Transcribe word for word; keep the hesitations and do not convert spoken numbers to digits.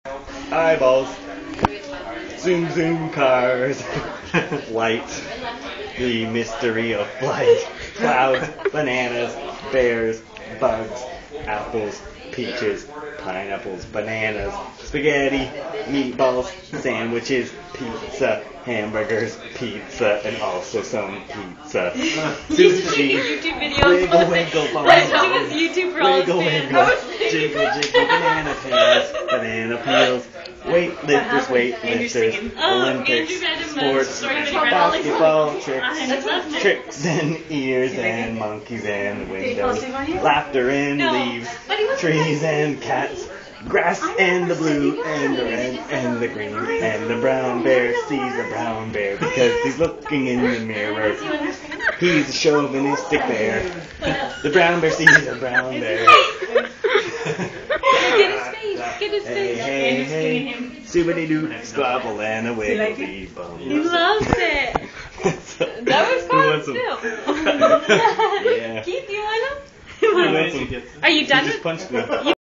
Eyeballs. Zoom zoom cars. Light. The mystery of flight. Clouds, bananas, bears, bugs, apples, peaches, pineapples, bananas, spaghetti, meatballs, sandwiches, pizza, hamburgers, pizza, and also some pizza. Sushi, YouTube videos. wiggle wiggle, bum, Let's do his YouTube for all wiggle his wiggle, fans. jiggle jiggle, banana peels, banana peels, weightlifters, weightlifters, Olympics, sports, basketball, tricks, tricks and ears and monkeys and windows, laughter and leaves, trees and cats, grass and the blue and the red and the green, and the brown bear sees a brown bear because he's looking in the mirror. He's a chauvinistic bear. The brown bear sees a brown bear. Get his face. Get his Hey, face. hey, hey, subity-doo, squabble and a wiggly bum. He loves it. That was fun too. Yeah. Keith, you want him? Are you done? Are you done He just with? punched me.